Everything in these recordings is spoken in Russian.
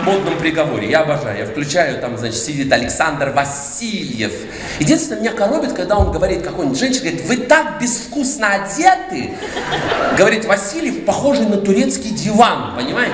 модном приговоре. Я обожаю. Я включаю, там, значит, сидит Александр Васильев. Единственное, меня коробит, когда он говорит какой-нибудь женщине, говорит, вы так безвкусно одеты. Говорит Васильев, похожий на турецкий диван, понимаете?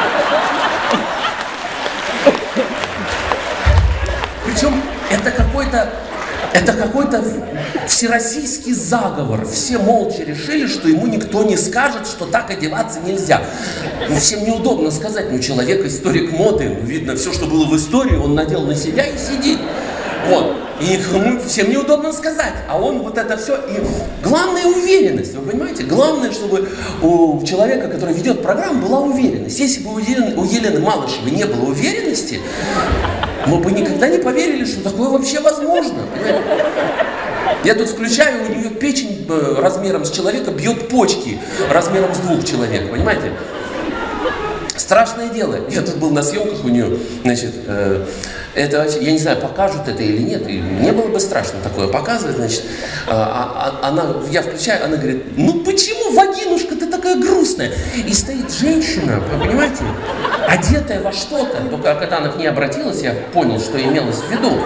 Причем это какой-то всероссийский заговор. Все молча решили, что ему никто не скажет, что так одеваться нельзя. Ну, всем неудобно сказать, ну, человек историк моды, видно, все, что было в истории, он надел на себя и сидит. Вот. И никому, всем неудобно сказать. А он вот это все. И главное уверенность, вы понимаете? Главное, чтобы у человека, который ведет программу, была уверенность. Если бы у Елены Малышевой не было уверенности, мы бы никогда не поверили, что такое вообще возможно. Понимаете? Я тут включаю, у нее печень размером с человека бьет почки размером с 2 человек, понимаете? Страшное дело. Я тут был на съемках у нее, значит, это, я не знаю, покажут это или нет, и мне было бы страшно такое показывать, значит, я включаю, она говорит, ну почему, вагинушка, ты такая грустная? И стоит женщина, вы понимаете, одетая во что-то, только когда она к ней обратилась, я понял, что имелось в виду.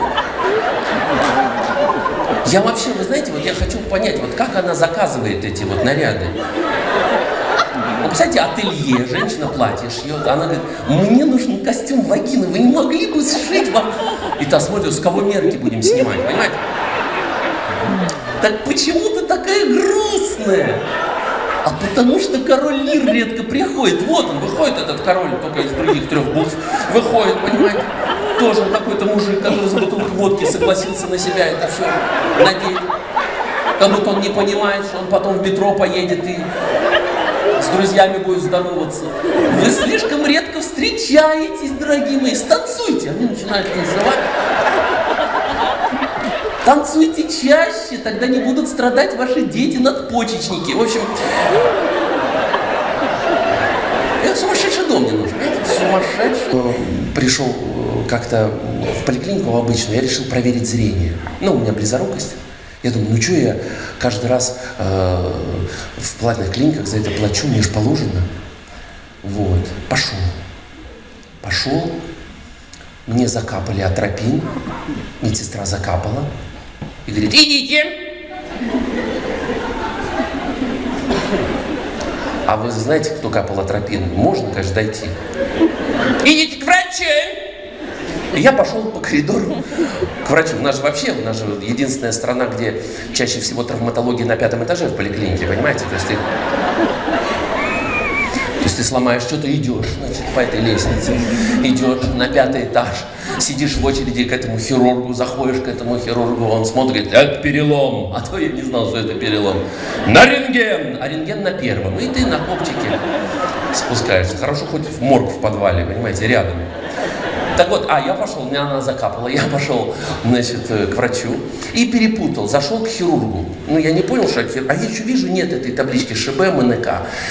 Я вообще, вы знаете, вот я хочу понять, вот как она заказывает эти вот наряды. Ну, представляете, ателье, женщина платье шьет, она говорит, мне нужен костюм вагины, вы не могли бы сшить вам? И та смотрит, с кого мерки будем снимать, понимаете? Так почему ты такая грустная? А потому что король Лир редко приходит. Вот он, выходит этот король, только из других 3 букв. Выходит, понимаете? Тоже какой-то мужик, который за бутылку водки согласился на себя это все надеть. Как будто он не понимает, что он потом в метро поедет и с друзьями будет здороваться. Вы слишком редко встречаетесь, дорогие мои. Станцуйте. Они начинают танцевать. Танцуйте чаще, тогда не будут страдать ваши дети, надпочечники. В общем, это сумасшедший дом мне нужен. Сумасшедший. Пришел как-то в поликлинику обычную, я решил проверить зрение. Ну, у меня близорукость. Я думаю, ну что я каждый раз в платных клиниках за это плачу, мне же положено. Вот, пошел, мне закапали атропин, медсестра закапала и говорит, идите. А вы знаете, кто капал атропин? Можно, конечно, дойти. Идите к врачу. И я пошел по коридору к врачу. У нас же единственная страна, где чаще всего травматология на 5-м этаже в поликлинике, понимаете? То есть ты сломаешь что-то, идешь, значит, по этой лестнице, идешь на 5-й этаж, сидишь в очереди к этому хирургу, заходишь к этому хирургу, он смотрит, это перелом, а то я не знал, что это перелом. На рентген, а рентген на 1-м, и ты на копчике спускаешься. Хорошо хоть в морг в подвале, понимаете, рядом. Так вот, я пошел, меня она закапала, я пошел, значит, к врачу и перепутал, зашел к хирургу. Ну, я не понял, что это хирург, а я еще вижу, нет этой таблички ШБ, МНК.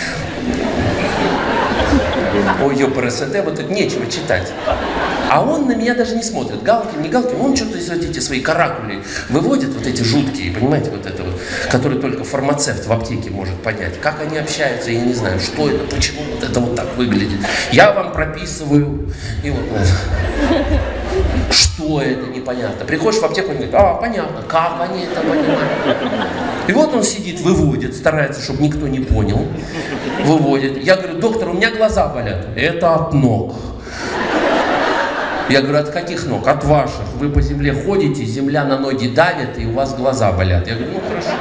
Ой, ЕПРСТ, вот тут нечего читать. А он на меня даже не смотрит, Галкин, не Галкин, он что-то вот эти свои каракули выводит, вот эти жуткие, понимаете, вот это вот, которые только фармацевт в аптеке может понять. Как они общаются, я не знаю, что это, почему вот это вот так выглядит. Я вам прописываю, и вот, что это, непонятно. Приходишь в аптеку, он говорит, понятно, как они это понимают. И вот он сидит, выводит, старается, чтобы никто не понял, выводит. Я говорю, доктор, у меня глаза болят. Это от ног. Я говорю, от каких ног? От ваших. Вы по земле ходите, земля на ноги давит, и у вас глаза болят. Я говорю, ну хорошо.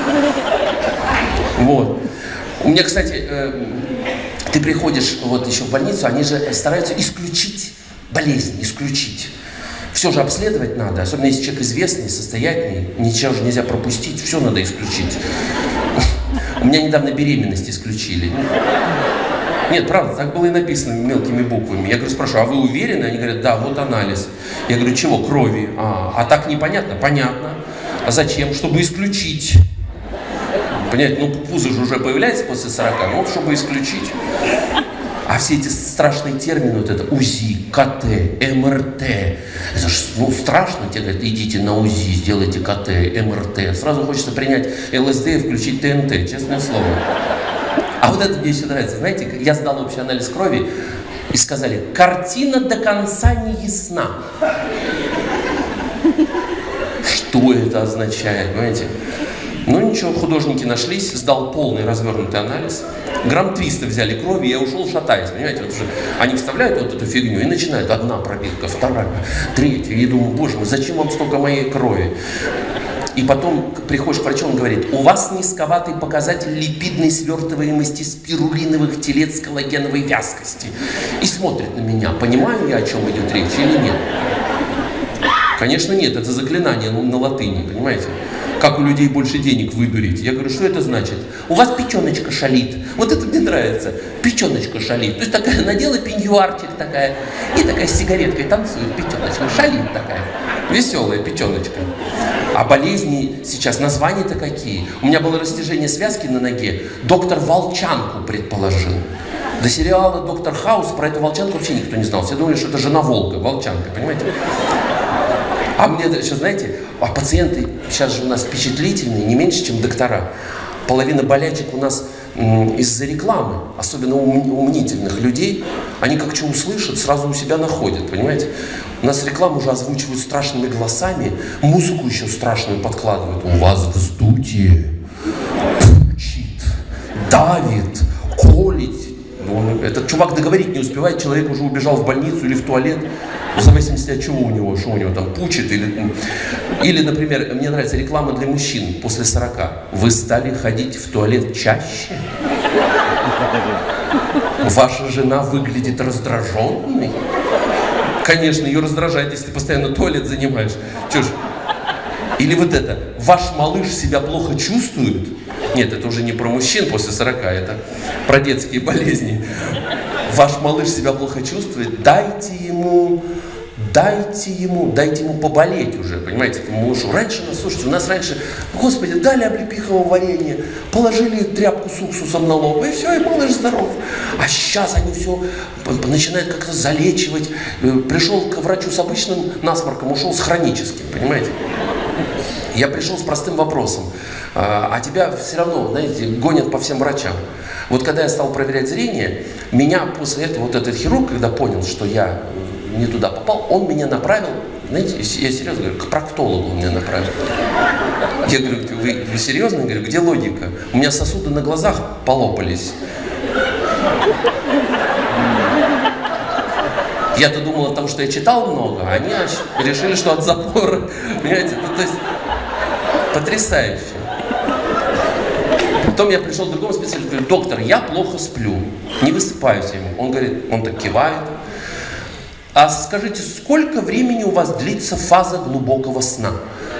Вот. У меня, кстати, ты приходишь вот еще в больницу, они же стараются исключить болезнь, исключить. Все же обследовать надо, особенно если человек известный, состоятельный, ничего же нельзя пропустить, все надо исключить. У меня недавно беременность исключили. Нет, правда, так было и написано мелкими буквами. Я говорю, спрашиваю, а вы уверены? Они говорят, да, вот анализ. Я говорю, чего? Крови. А так непонятно? Понятно. А зачем? Чтобы исключить. Понимаете, ну пузо же уже появляется после 40, ну вот чтобы исключить. А все эти страшные термины, вот это УЗИ, КТ, МРТ, это же ну, страшно, тебе говорят, идите на УЗИ, сделайте КТ, МРТ. Сразу хочется принять ЛСД и включить ТНТ, честное слово. А вот это мне еще нравится, знаете, я сдал общий анализ крови, И сказали, картина до конца не ясна. Что это означает, понимаете? Ну ничего, художники нашлись, сдал полный развернутый анализ. Грамм 300 взяли крови, я ушел шатаясь, понимаете? Вот уже они вставляют вот эту фигню и начинают одна пробирка, вторая, третья. И я думаю, боже мой, зачем вам столько моей крови? И потом приходишь к врачу, он говорит, у вас низковатый показатель липидной свертываемости спирулиновых телец с коллагеновой вязкости. И смотрит на меня, понимаю я, о чем идет речь или нет? Конечно нет, это заклинание на латыни, понимаете? Как у людей больше денег выдурить. Я говорю, что это значит? У вас печеночка шалит. Вот это мне нравится. Печеночка шалит. То есть такая надела пеньюарчик такая, и такая с сигареткой танцует печеночка. Шалит такая. Веселая печеночка. А болезни сейчас, названия-то какие? У меня было растяжение связки на ноге. Доктор волчанку предположил. До сериала «Доктор Хаус» про эту волчанку вообще никто не знал. Все думали, что это жена волка, волчанка, понимаете? А мне сейчас, знаете, а пациенты сейчас же у нас впечатлительные, не меньше, чем доктора. Половина болячек у нас из-за рекламы, особенно у мнительных людей. Они как что услышат, сразу у себя находят, понимаете? У нас рекламу уже озвучивают страшными голосами, музыку еще страшную подкладывают. У вас вздутие, пучит, давит, колит. Этот чувак договорить не успевает, человек уже убежал в больницу или в туалет, в зависимости от чего у него, что у него там пучит. Или, например, мне нравится реклама для мужчин после 40. Вы стали ходить в туалет чаще? Ваша жена выглядит раздраженной? Конечно, ее раздражает, если ты постоянно туалет занимаешь. Чё ж? Или вот это, ваш малыш себя плохо чувствует? Нет, это уже не про мужчин после 40, это про детские болезни. Ваш малыш себя плохо чувствует, дайте ему поболеть уже, понимаете, этому малышу. Раньше, слушайте, у нас раньше, господи, дали облепихового варенья, положили тряпку с уксусом на лоб, и все, и малыш здоров. А сейчас они все начинают как-то залечивать. Пришел к врачу с обычным насморком, ушел с хроническим, понимаете. Я пришел с простым вопросом, а тебя все равно, знаете, гонят по всем врачам. Вот когда я стал проверять зрение, меня после этого, вот этот хирург, когда понял, что я не туда попал, он меня направил, знаете, я серьезно говорю, к проктологу он меня направил. Я говорю, вы серьезно? Я говорю, где логика? У меня сосуды на глазах полопались. Я-то думал от того, что я читал много, а они решили, что от запора. Понимаете, ну, то есть потрясающе. Потом я пришел к другому специалисту, говорю, доктор, я плохо сплю, не высыпаюсь ему. Он говорит, он так кивает. А скажите, сколько времени у вас длится фаза глубокого сна?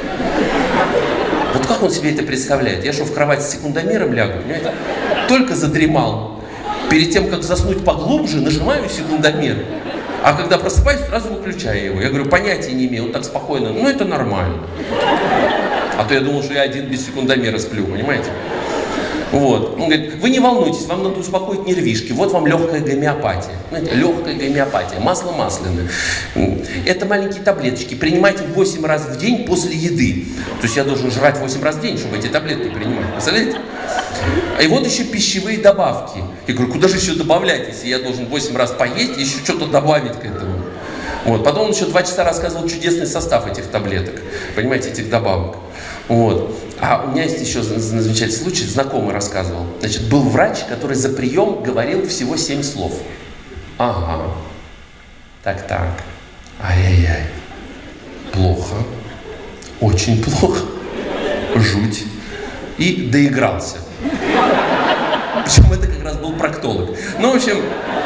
Вот как он себе это представляет? Я что, в кровать с секундомером лягу, понимаете? Только задремал. Перед тем, как заснуть поглубже, нажимаю секундомер. А когда просыпаюсь, сразу выключаю его. Я говорю, понятия не имею, он так спокойно. Ну, это нормально. А то я думал, что я один без секундомера сплю, понимаете? Вот. Он говорит, вы не волнуйтесь, вам надо успокоить нервишки. Вот вам легкая гомеопатия. Знаете, легкая гомеопатия, масло масляное. Это маленькие таблеточки. Принимайте 8 раз в день после еды. То есть я должен жрать 8 раз в день, чтобы эти таблетки принимать. Представляете? И вот еще пищевые добавки. Я говорю, куда же еще добавлять, если я должен 8 раз поесть и еще что-то добавить к этому? Вот. Потом он еще 2 часа рассказывал чудесный состав этих таблеток. Понимаете, этих добавок. Вот. А у меня есть еще замечательный случай, знакомый рассказывал. Значит, был врач, который за прием говорил всего 7 слов. Ага. Так. Ай-яй-яй. Плохо. Очень плохо. Жуть. И доигрался. Причем это как раз был проктолог. Ну, в общем...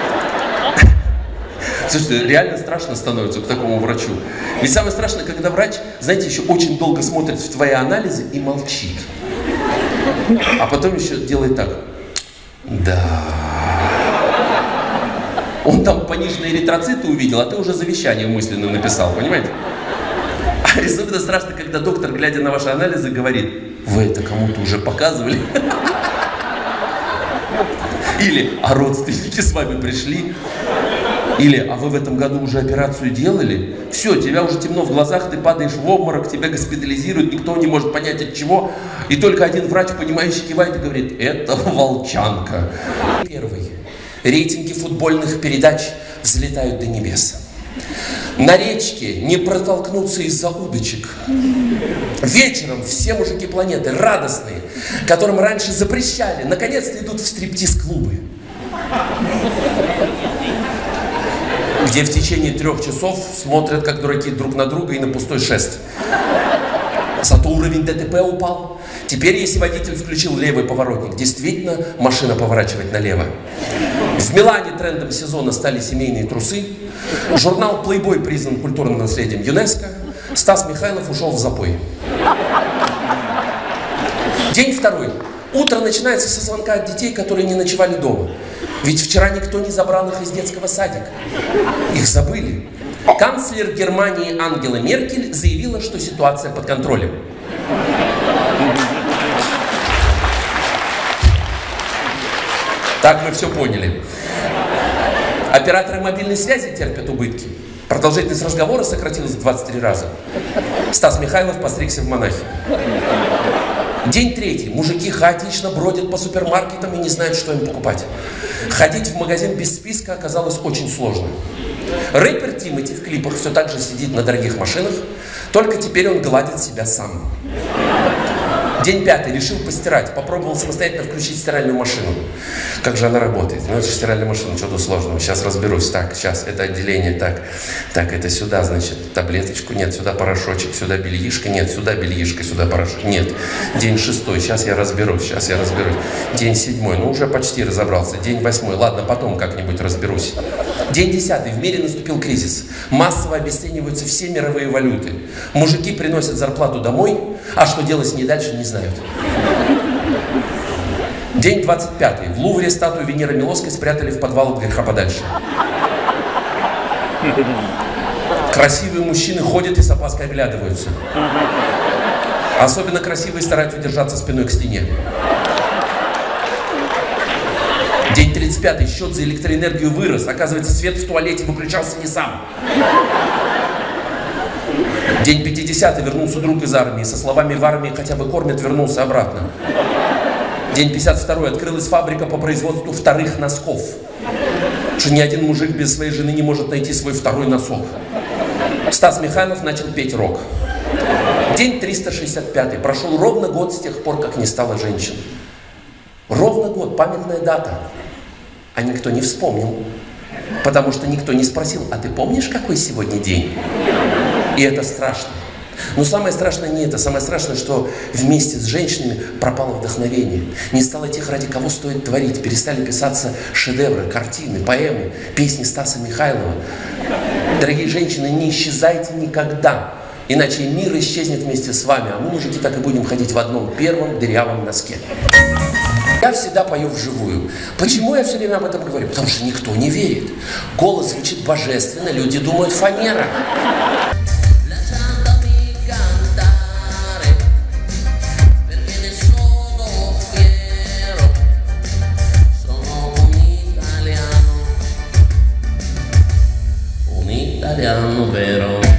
Слушайте, реально страшно становится к такому врачу. Ведь самое страшное, когда врач, знаете, еще очень долго смотрит в твои анализы и молчит. А потом еще делает так. Да. Он там пониженные эритроциты увидел, а ты уже завещание мысленно написал, понимаете? А особенно страшно, когда доктор, глядя на ваши анализы, говорит, вы это кому-то уже показывали? Или, а родственники с вами пришли? Или, а вы в этом году уже операцию делали? Все, тебя уже темно в глазах, ты падаешь в обморок, тебя госпитализируют, никто не может понять от чего. И только один врач, понимающий, кивает и говорит, это волчанка. Первый. Рейтинги футбольных передач взлетают до небес. На речке не протолкнуться из-за удочек. Вечером все мужики планеты радостные, которым раньше запрещали, наконец-то идут в стриптиз-клубы, где в течение 3 часов смотрят, как дураки друг на друга и на пустой шест. Зато уровень ДТП упал. Теперь, если водитель включил левый поворотник, действительно машина поворачивает налево. В Милане трендом сезона стали семейные трусы. Журнал Playboy признан культурным наследием ЮНЕСКО. Стас Михайлов ушел в запой. День второй. Утро начинается со звонка от детей, которые не ночевали дома. Ведь вчера никто не забрал их из детского садика. Их забыли. Канцлер Германии Ангела Меркель заявила, что ситуация под контролем. Так мы все поняли. Операторы мобильной связи терпят убытки. Продолжительность разговора сократилась в 23 раза. Стас Михайлов постригся в монахи. День третий. Мужики хаотично бродят по супермаркетам и не знают, что им покупать. Ходить в магазин без списка оказалось очень сложно. Рэпер Тимати в клипах все так же сидит на дорогих машинах, только теперь он гладит себя сам. День пятый. Решил постирать. Попробовал самостоятельно включить стиральную машину. Как же она работает? Ну, это же стиральная машина, что-то сложного. Сейчас разберусь. Так, сейчас, это отделение, так, это сюда, значит, таблеточку, нет, сюда порошочек, сюда бельишко, нет, сюда бельишко, сюда порошок, нет. День шестой, сейчас я разберусь. День седьмой, ну, уже почти разобрался. День восьмой, ладно, потом как-нибудь разберусь. День 10. В мире наступил кризис. Массово обесцениваются все мировые валюты. Мужики приносят зарплату домой, а что делать с ней дальше, не знают. День 25. В Лувре статую Венеры Милосской спрятали в подвал от греха подальше. Красивые мужчины ходят и с опаской оглядываются. Особенно красивые стараются держаться спиной к стене. День 35. Счет за электроэнергию вырос. Оказывается, свет в туалете выключался не сам. День 50. Вернулся друг из армии. Со словами «в армии хотя бы кормят», вернулся обратно. День 52. Открылась фабрика по производству вторых носков. Что ни один мужик без своей жены не может найти свой второй носок. Стас Михайлов начал петь рок. День 365. Прошел ровно год с тех пор, как не стало женщин. Ровно год. Памятная дата. А никто не вспомнил. Потому что никто не спросил: а ты помнишь, какой сегодня день? И это страшно. Но самое страшное не это. Самое страшное, что вместе с женщинами пропало вдохновение. Не стало тех, ради кого стоит творить. Перестали писаться шедевры, картины, поэмы, песни Стаса Михайлова. Дорогие женщины, не исчезайте никогда. Иначе мир исчезнет вместе с вами. А мы, мужики, так и будем ходить в одном первом дырявом носке. Я всегда пою вживую. Почему я все время об этом говорю? Потому что никто не верит. Голос звучит божественно, люди думают фанера. Italiano vero.